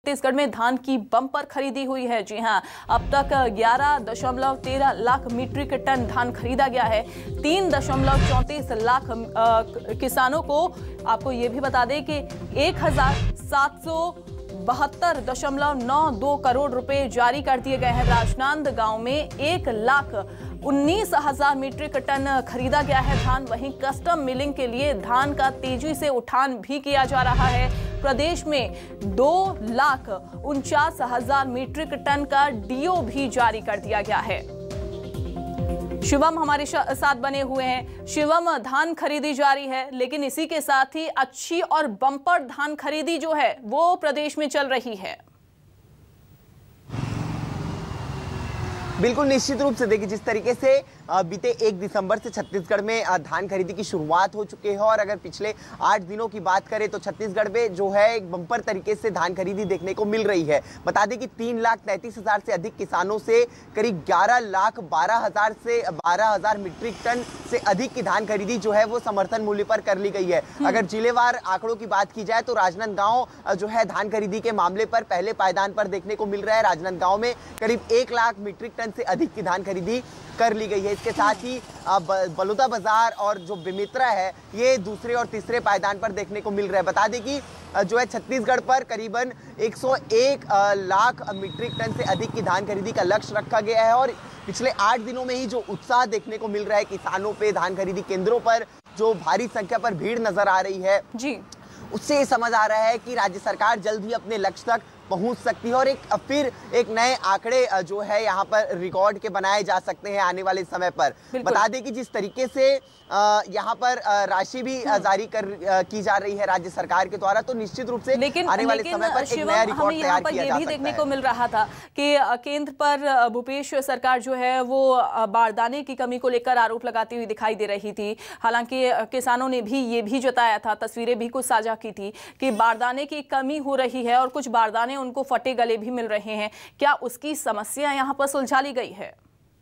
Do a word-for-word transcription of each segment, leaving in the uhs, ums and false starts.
छत्तीसगढ़ में धान की बम्पर खरीदी हुई है। जी हां, अब तक ग्यारह दशमलव तेरह लाख मीट्रिक टन धान खरीदा गया है। तीन दशमलव चौंतीस लाख किसानों को, आपको ये भी बता दें कि एक हजार सात सौ बहत्तर दशमलव नौ दो करोड़ रुपए जारी कर दिए गए हैं। राजनांदगांव में एक लाख उन्नीस हजार मीट्रिक टन खरीदा गया है धान। वहीं कस्टम मिलिंग के लिए धान का तेजी से उठान भी किया जा रहा है। प्रदेश में दो लाख उनचास हजार मीट्रिक टन का डीओ भी जारी कर दिया गया है। शिवम हमारे साथ बने हुए हैं। शिवम, धान खरीदी जारी है, लेकिन इसी के साथ ही अच्छी और बम्पर धान खरीदी जो है वो प्रदेश में चल रही है। बिल्कुल निश्चित रूप से देखिए, जिस तरीके से बीते एक दिसंबर से छत्तीसगढ़ में धान खरीदी की शुरुआत हो चुकी है और अगर पिछले आठ दिनों की बात करें तो छत्तीसगढ़ में जो है एक बम्पर तरीके से धान खरीदी देखने को मिल रही है। बता दें कि तीन लाख तैंतीस हजार से अधिक किसानों से करीब ग्यारह लाख बारह हजार से बारह हजार मीट्रिक टन से अधिक की धान खरीदी जो है वो समर्थन मूल्य पर कर ली गई है। अगर जिलेवार आंकड़ों की बात की जाए तो राजनांदगांव जो है धान खरीदी के मामले पर पहले पायदान पर देखने को मिल रहा है। राजनांदगांव में करीब एक लाख मीट्रिक टन से अधिक की धान खरीदी कर ली गई है। इसके साथ ही बलौदा बाजार और जो बेमेतरा है ये दूसरे और तीसरे पायदान पर देखने को मिल रहा है। बता दें कि जो है छत्तीसगढ़ पर करीबन एक सौ एक लाख मीट्रिक टन से अधिक की धान खरीदी का लक्ष्य रखा गया है और पिछले आठ दिनों में ही जो उत्साह देखने को मिल रहा है किसानों पे, धान खरीदी केंद्रों पर जो भारी संख्या पर भीड़ नजर आ रही है जी, उससे ये समझ आ रहा है कि राज्य सरकार जल्द ही अपने लक्ष्य तक पहुंच सकती है और एक फिर एक नए आंकड़े जो है यहाँ पर रिकॉर्ड के बनाए जा सकते हैं आने वाले समय पर। बता दें कि जिस तरीके से यहाँ पर राशि भी जारी कर की जा रही है राज्य सरकार के द्वारा, तो निश्चित रूप से लेकिन, आने वाले लेकिन समय पर एक नया रिकॉर्ड तैयार किया जा सकता है। ये भी देखने को मिल रहा था कि केंद्र पर भूपेश सरकार जो है वो बारदाने की कमी को लेकर आरोप लगाती हुई दिखाई दे रही थी। हालांकि किसानों ने भी ये भी जताया था, तस्वीरें भी कुछ साझा की थी कि बारदाने की कमी हो रही है और कुछ बारदाने उनको फटे गले भी मिल रहे हैं। क्या उसकी समस्या यहां पर सुलझा ली गई है?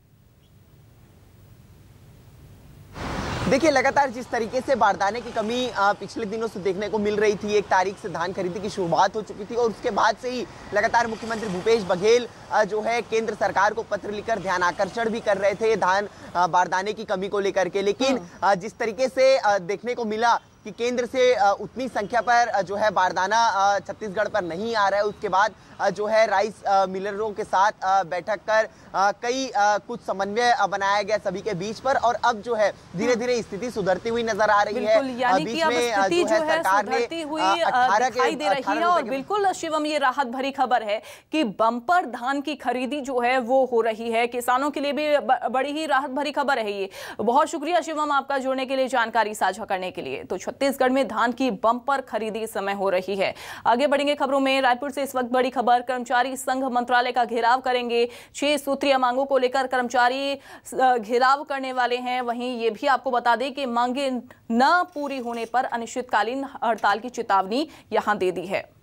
देखिए, लगातार जिस तरीके से बारदाने की कमी पिछले दिनों से देखने को मिल रही थी, एक तारीख से धान खरीदी की शुरुआत हो चुकी थी और उसके बाद से ही लगातार मुख्यमंत्री भूपेश बघेल जो है केंद्र सरकार को पत्र लिखकर ध्यान आकर्षण भी कर रहे थे धान बारदाने की कमी को लेकर के। लेकिन जिस तरीके से देखने को मिला कि केंद्र से उतनी संख्या पर जो है बारदाना छत्तीसगढ़ पर नहीं आ रहा है, उसके बाद जो है राइस मिलरों के साथ बैठक कर कई कुछ समन्वय बनाया गया सभी के बीच पर और अब जो है धीरे धीरे स्थिति सुधरती हुई नजर आ रही है। यानी कि अब स्थिति जो है सुधरती हुई दिखाई दे रही है और बिल्कुल शिवम, ये राहत भरी खबर है कि बम्पर धान की खरीदी जो है वो हो रही है। किसानों के लिए भी बड़ी ही राहत भरी खबर है ये। बहुत शुक्रिया शिवम आपका जुड़ने के लिए, जानकारी साझा करने के लिए। तो छत्तीसगढ़ में धान की बम्पर खरीदी इस समय हो रही है। आगे बढ़ेंगे खबरों में। रायपुर से इस वक्त बड़ी खबर, कर्मचारी संघ मंत्रालय का घेराव करेंगे। छह सूत्रीय मांगों को लेकर कर्मचारी घेराव करने वाले हैं। वहीं ये भी आपको बता दें कि मांगे न पूरी होने पर अनिश्चितकालीन हड़ताल की चेतावनी यहां दे दी है।